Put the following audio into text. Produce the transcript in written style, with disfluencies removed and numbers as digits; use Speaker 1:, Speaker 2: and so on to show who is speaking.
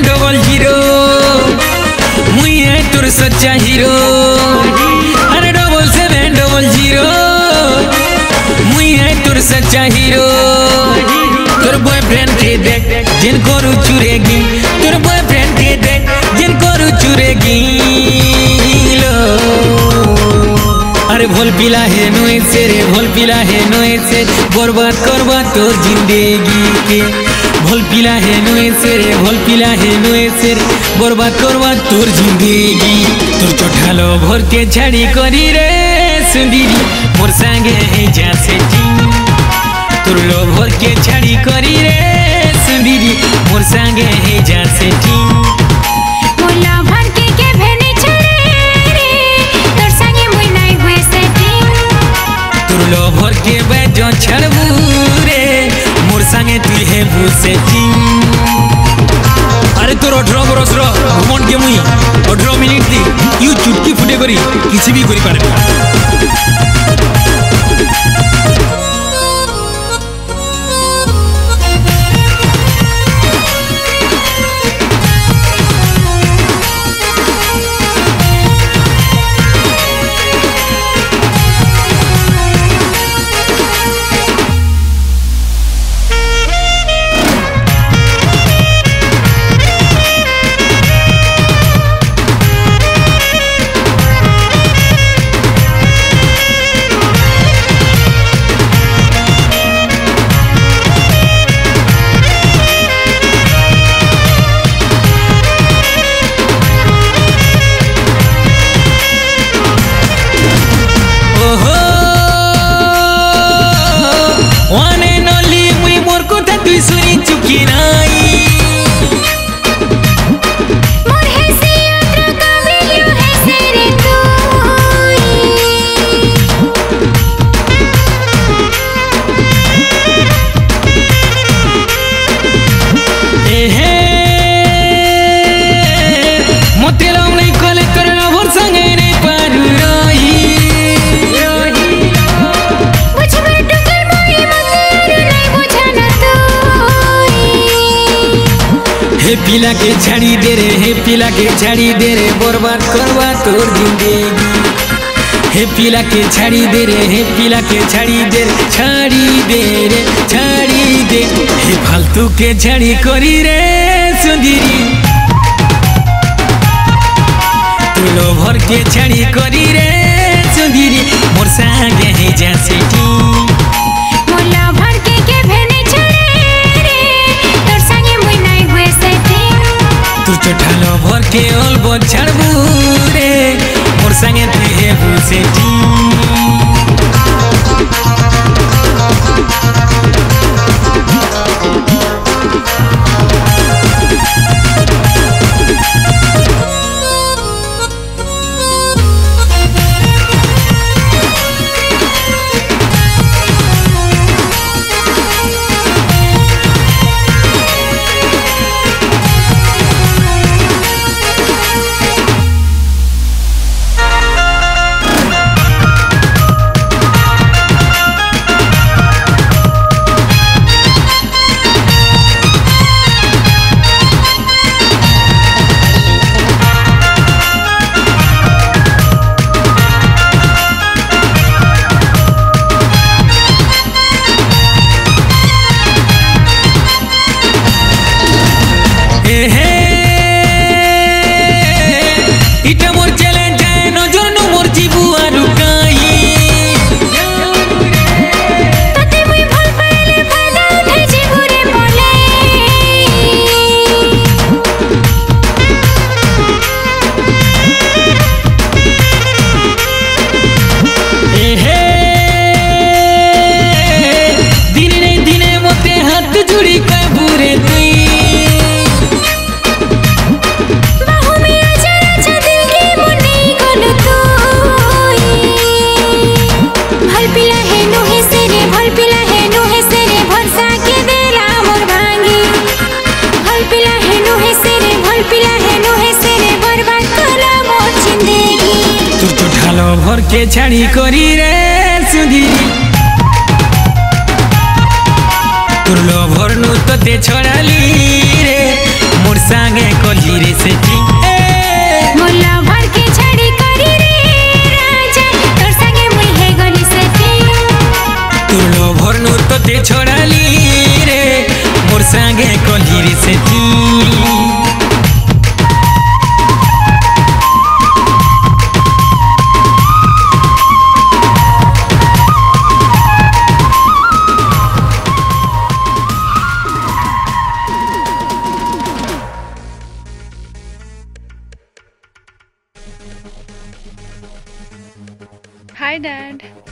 Speaker 1: Double 0 मुई है तोर सच्चा हीरो। अरे 770 मुई है तोर सच्चा हीरो। तोर बॉयफ्रेंड के देख जिन करू चुरेगी, तोर बॉयफ्रेंड के देख जिन करू चुरेगी लो। अरे भोल पिला है नोए से रे, भोल पिला है नोए से बर्बाद करवा तोर जिंदगी के। भोल पिला है नोए से रे, भोल पिला है नोए से बर्बाद करवा तोर जिंदगी। तोर चोठालो भर के झाड़ी करी रे सुंदरी मोर संगे है जा सेटिंग। तोर लो भर के झाड़ी करी रे सुंदरी मोर संगे है जा सेटिंग।
Speaker 2: मोला भर के भेने छड़े रे तोर संगे मुई नहीं हुए सेटिंग।
Speaker 1: तोर लो भर के बेजो छड़बू रे मोर संगे तू है भू सेटिंग। अरे तोर 18 बरस रो घमंड के मुई 18 मिनिट दी यू चुटकी फुटे करी किसी भी करी पारे। सुनी चुकी नाई
Speaker 2: मोर है से यात्रा का वीडियो है से रे
Speaker 1: ए हे मोते राम नहीं कले करना भर संगे नहीं पारू रही।
Speaker 2: मुझ में टुकल मोई मगर नहीं बुझाना तो।
Speaker 1: हे पिला के छाड़ी दे रे, हे पिला के छाड़ी दे रे बर्बाद करवा तोर जिंदगी। हे पिला के छाड़ी दे रे, हे पिला के छाड़ी दे रे, छाड़ी दे रे छाड़ी दे। हे फालतू के छाड़ी करी रे सुंदरी तू लो भर के छाड़ी करी रे सुंदरी मोर संगे है जा सेटिंग।
Speaker 2: मोला भर के भेने छड़े रे तोर संगे मुई नहीं हुए सेटिंग।
Speaker 1: तू चोठालो भर के ओलबो छड़बू रे मोर संगे तू है भू सेटिंग। इटा मोर चैलेंज है नजर नु मोर जीबू आरु काई।
Speaker 2: तते मुई भल पाइले फायदा उठे जीबू रे बोले।
Speaker 1: ए हे दिने नहीं दिने मोते हाथ जुड़ी का बुरे तुई। भर के छाड़ी करी रे सुंदरी तोर लो भर नु तते छड़ाली रे मोर संगे
Speaker 3: Hi, Dad.